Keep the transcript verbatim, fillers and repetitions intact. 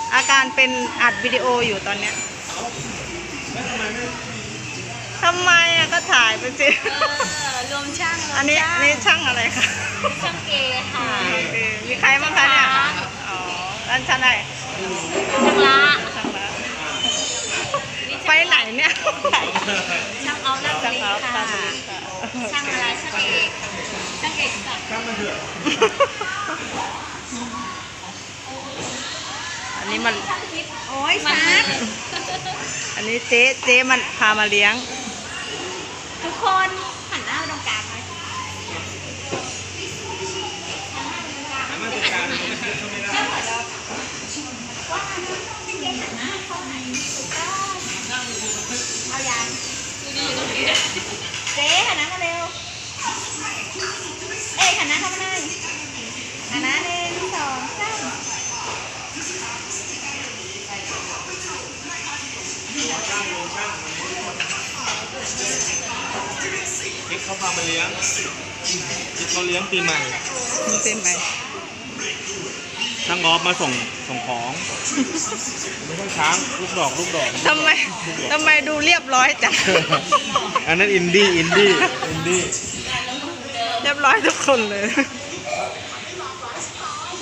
อาการเป็นอัดวิดีโออยู่ตอนเนี้ยทำไมอ่ะก็ถ่ายไปสิรวมช่างอันนี้อันนี้ช่างอะไรคะช่างเกค่ะมีใครบ้างคะเนี่ยอ๋อร้านช่างไหนช่างละช่างละไปไหนเนี่ยช่างเอาหน้าช่างเอาค่ะช่างอะไรช่างเอกช่างเอกค่ะช่างมาเถอะอันนี้มันโอ้ยชัดอันนี้เจ๊เจ๊มันพามาเลี้ยงทุกคนหันหน้าไปตรงกลางเลยหันหน้าไปตรงกลางเอาอย่างเจ๊หันหน้ามาเร็วเอ๊ะหันหน้าเข้ามาเลยหันหน้าหนึ่งสองสามเอ็กเขาพามาเลี้ยงเอ็กเขาเลี้ยงปีใหม่ปีใหม่ช่างงอบมาส่งส่งของไม่ใช่ช้างลูกดอกลูกดอกทำไมทำไมดูเรียบร้อยจังอันนั้นอินดี้อินดี้อินดี้เรียบร้อยทุกคนเลย